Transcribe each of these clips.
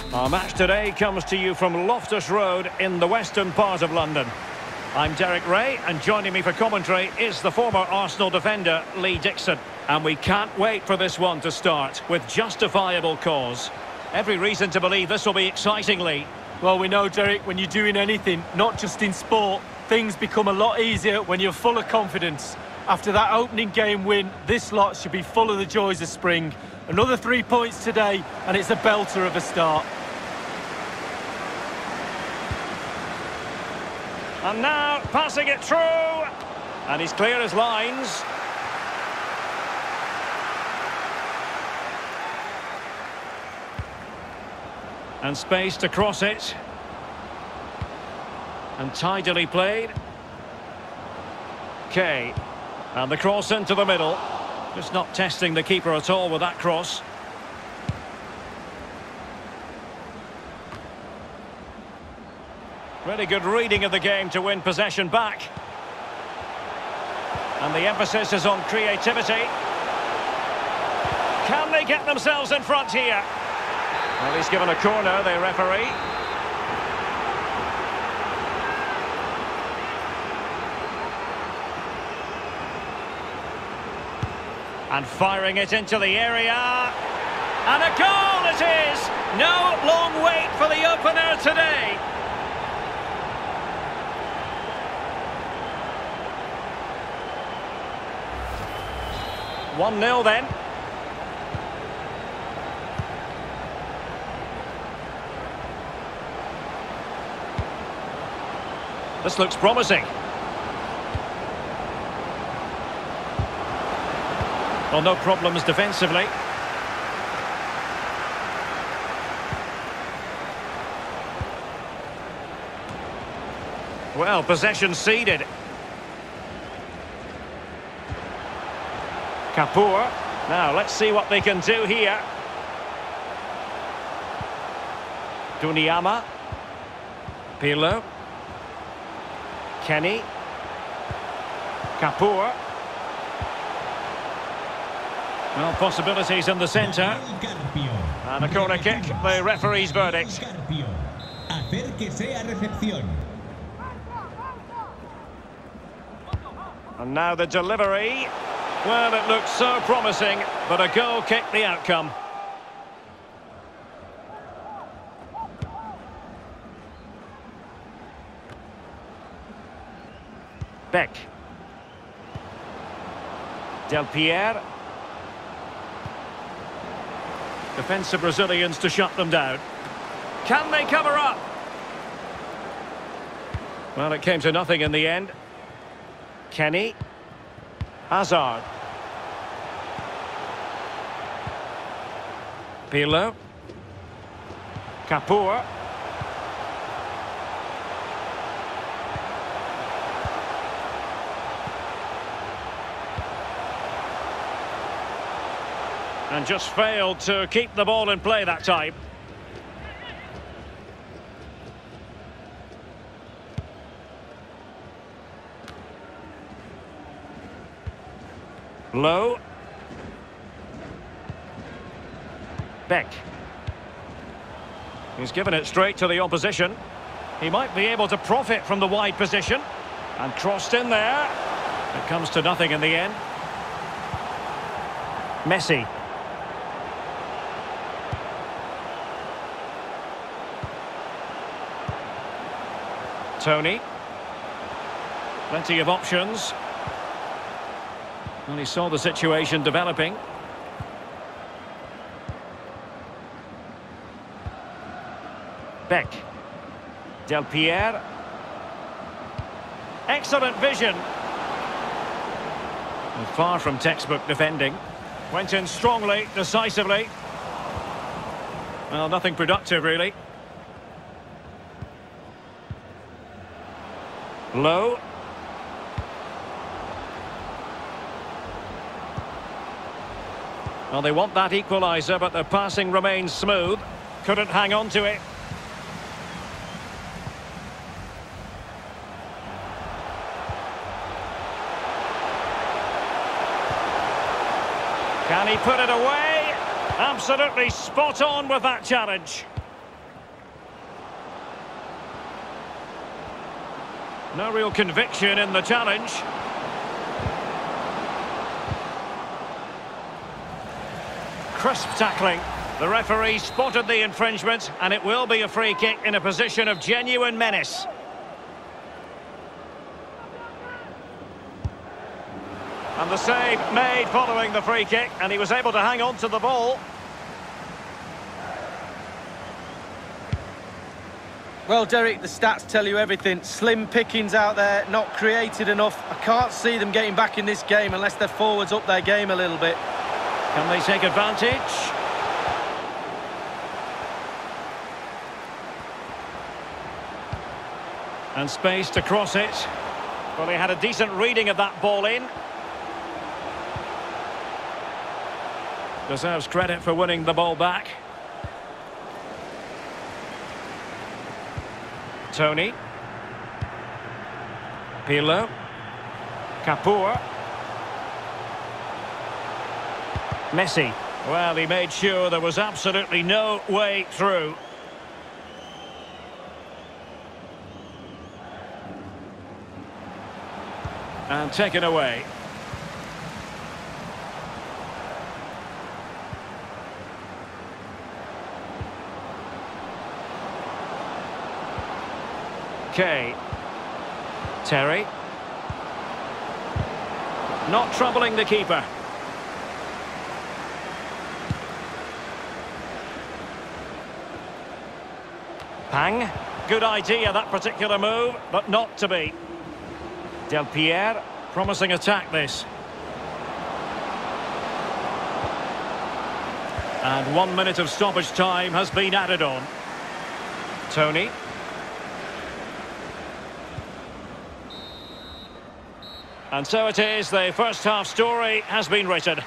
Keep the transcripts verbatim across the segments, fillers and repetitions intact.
Our match today comes to you from Loftus Road in the western part of London. I'm Derek Ray, and joining me for commentary is the former Arsenal defender, Lee Dixon. And we can't wait for this one to start, with justifiable cause. Every reason to believe this will be exciting, Lee. Well, we know, Derek, when you're doing anything, not just in sport, things become a lot easier when you're full of confidence. After that opening game win, this lot should be full of the joys of spring. Another three points today, and it's a belter of a start. And now, passing it through. And he's clear as lines. And space to cross it. And tidily played. Kay. And the cross into the middle. Just not testing the keeper at all with that cross. Really good reading of the game to win possession back. And the emphasis is on creativity. Can they get themselves in front here? Well, he's given a corner, the referee. And firing it into the area. And a goal it is! No long wait for the opener today. one nil then. This looks promising. Well, no problems defensively. Well, possession ceded. Kapoor. Now, let's see what they can do here. Duniama. Pirlo. Kenny. Kapoor. Well, possibilities in the centre. And a corner kick, the referee's verdict. And now the delivery. Well, it looks so promising, but a goal kicked the outcome. Beck. Del Piero. Defensive Brazilians to shut them down. Can they cover up? Well, it came to nothing in the end. Kenny. Hazard. Pirlo. Kapoor. And just failed to keep the ball in play that time. Low. Beck. He's given it straight to the opposition. He might be able to profit from the wide position. And crossed in there. It comes to nothing in the end. Messi. Tony. Plenty of options. Well, he saw the situation developing. Beck. Del Piero. Excellent vision. And far from textbook defending. Went in strongly, decisively. Well, nothing productive, really. Low. Well, they want that equaliser, but their passing remains smooth. Couldn't hang on to it. Can he put it away? Absolutely spot on with that challenge. No real conviction in the challenge. Crisp tackling. The referee spotted the infringement, and it will be a free kick in a position of genuine menace. And the save made following the free kick, and he was able to hang on to the ball. Well, Derek, the stats tell you everything. Slim pickings out there, not created enough. I can't see them getting back in this game unless their forwards up their game a little bit. Can they take advantage? And space to cross it. Well, he had a decent reading of that ball in. Deserves credit for winning the ball back. Tony. Pirlo. Kapoor. Messi. Well, he made sure there was absolutely no way through. And taken away. Okay. Terry. Not troubling the keeper. Pang. Good idea, that particular move, but not to be. Del Piero, promising attack this. And one minute of stoppage time has been added on. Tony. And so it is, the first half story has been written.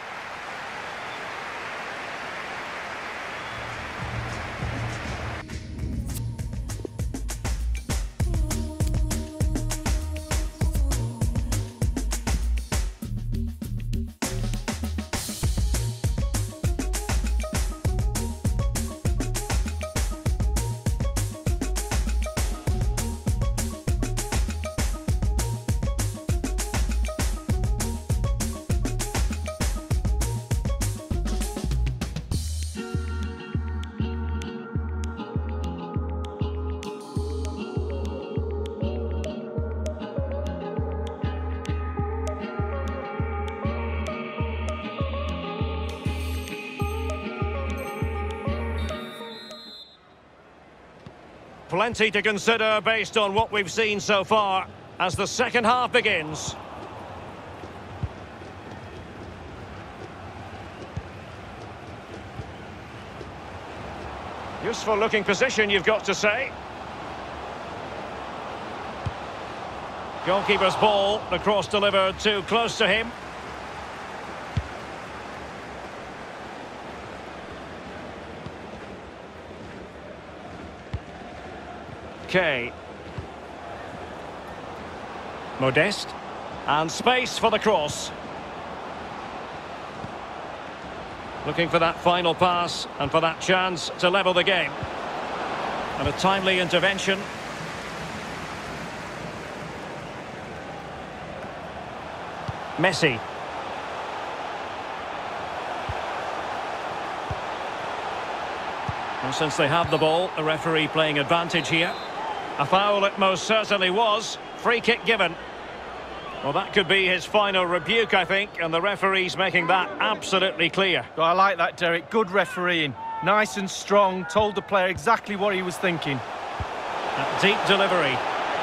Plenty to consider based on what we've seen so far as the second half begins. Useful looking position, you've got to say. Goalkeeper's ball, the cross delivered too close to him. Okay. Modeste. And space for the cross. Looking for that final pass and for that chance to level the game. And a timely intervention. Messi. And since they have the ball, the referee playing advantage here. A foul it most certainly was. Free kick given. Well, that could be his final rebuke, I think, and the referee's making that absolutely clear. Oh, I like that, Derek. Good refereeing. Nice and strong, told the player exactly what he was thinking. A deep delivery.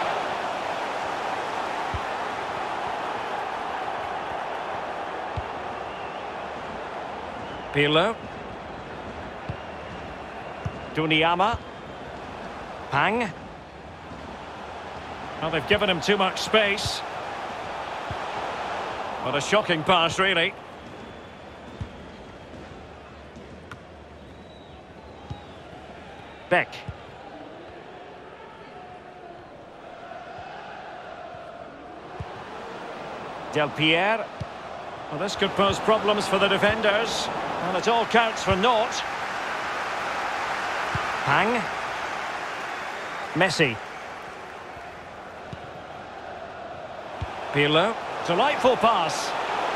Pirlo. Duniama. Pang. Well, they've given him too much space. What a shocking pass, really. Beck. Del Piero. Well, this could pose problems for the defenders. And it all counts for naught. Pang. Messi. Pirlo. Delightful pass.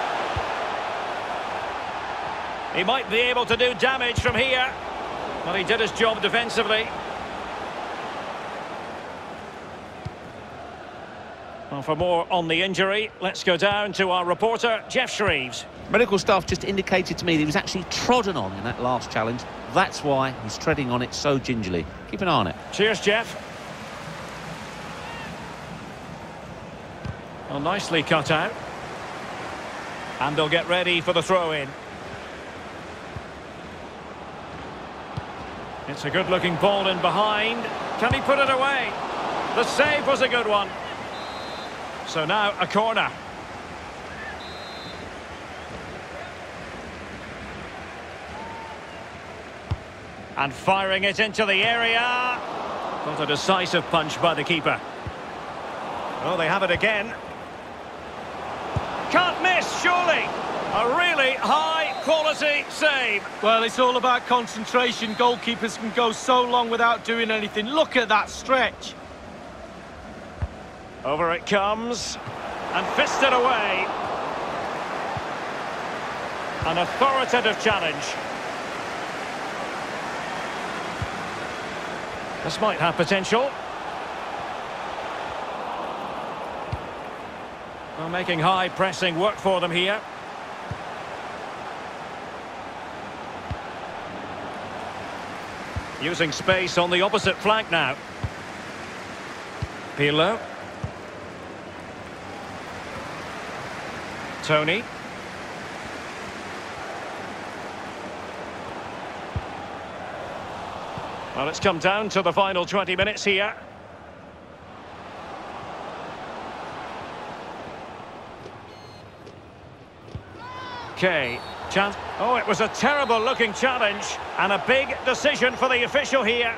He might be able to do damage from here, but he did his job defensively. Well, for more on the injury, let's go down to our reporter, Geoff Shreeves. Medical staff just indicated to me that he was actually trodden on in that last challenge. That's why he's treading on it so gingerly. Keep an eye on it. Cheers, Jeff. Well, nicely cut out. And they'll get ready for the throw-in. It's a good-looking ball in behind. Can he put it away? The save was a good one. So now a corner. And firing it into the area. Not a decisive punch by the keeper. Oh, they have it again. Can't miss, surely. A really high-quality save. Well, it's all about concentration. Goalkeepers can go so long without doing anything. Look at that stretch. Over it comes. And fisted away. An authoritative challenge. This might have potential. Well, making high pressing work for them here. Using space on the opposite flank now. Pirlo. Tony. Well, it's come down to the final twenty minutes here. Okay, chance. Oh, it was a terrible looking challenge and a big decision for the official here.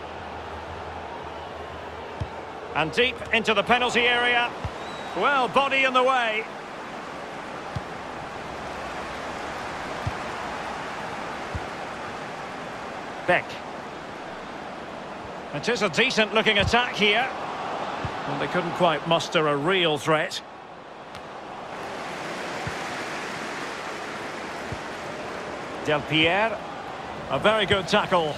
And deep into the penalty area. Well, body in the way. Beck. It is a decent looking attack here. Well, they couldn't quite muster a real threat. Del Pierre. A very good tackle.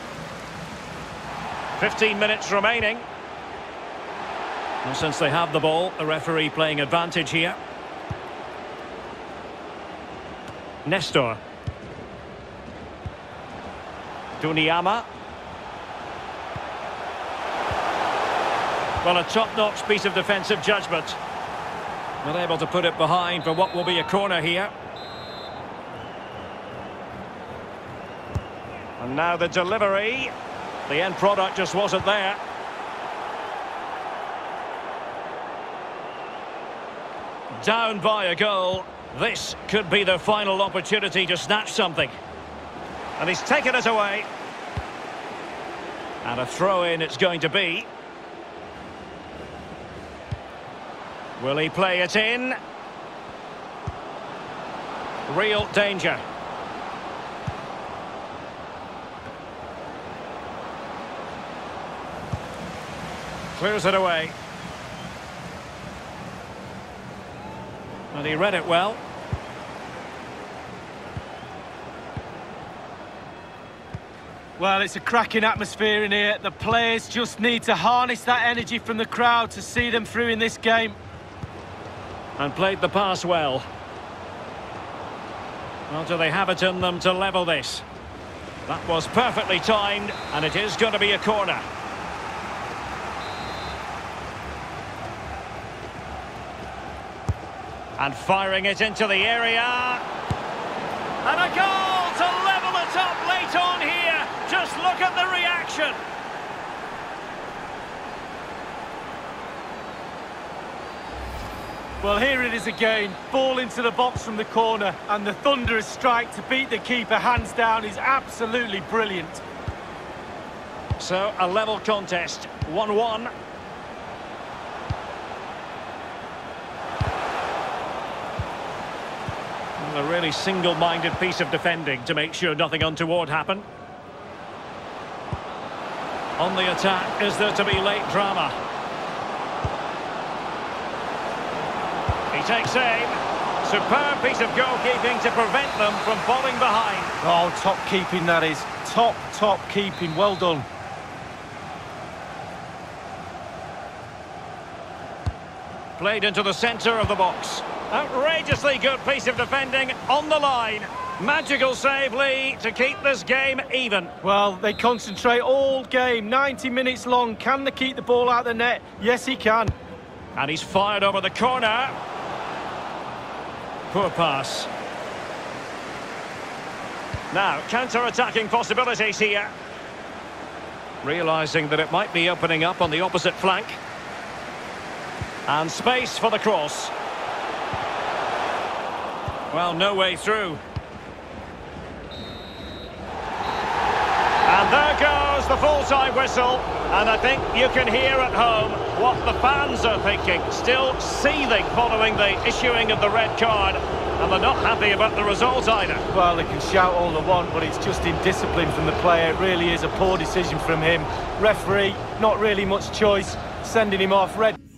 fifteen minutes remaining. And since they have the ball, the referee playing advantage here. Nestor. Duniama. Well, a top-notch piece of defensive judgment. Not able to put it behind for what will be a corner here. And now the delivery. The end product just wasn't there. Down by a goal. This could be the final opportunity to snatch something. And he's taken it away. And a throw-in it's going to be. Will he play it in? Real danger. Clears it away. And he read it well. Well, it's a cracking atmosphere in here. The players just need to harness that energy from the crowd to see them through in this game. And played the pass well. Well, do they have it in them to level this? That was perfectly timed, and it is going to be a corner. And firing it into the area. And a goal to level it up late on here. Just look at the reaction. Well, here it is again. Ball into the box from the corner, and the thunderous strike to beat the keeper hands down is absolutely brilliant. So, a level contest, one one. A really single-minded piece of defending to make sure nothing untoward happened. On the attack, is there to be late drama? He takes aim. Superb piece of goalkeeping to prevent them from falling behind. Oh, top keeping that is. Top, top keeping. Well done. Played into the centre of the box. Outrageously good piece of defending on the line. Magical save, Lee, to keep this game even. Well, they concentrate all game, ninety minutes long. Can they keep the ball out of the net? Yes, he can. And he's fired over the corner. Poor pass. Now, counter-attacking possibilities here. Realising that it might be opening up on the opposite flank. And space for the cross. Well, no way through. And there goes the full-time whistle. And I think you can hear at home what the fans are thinking. Still seething following the issuing of the red card. And they're not happy about the result either. Well, they can shout all they want, but it's just indiscipline from the player. It really is a poor decision from him. Referee, not really much choice, sending him off. Red.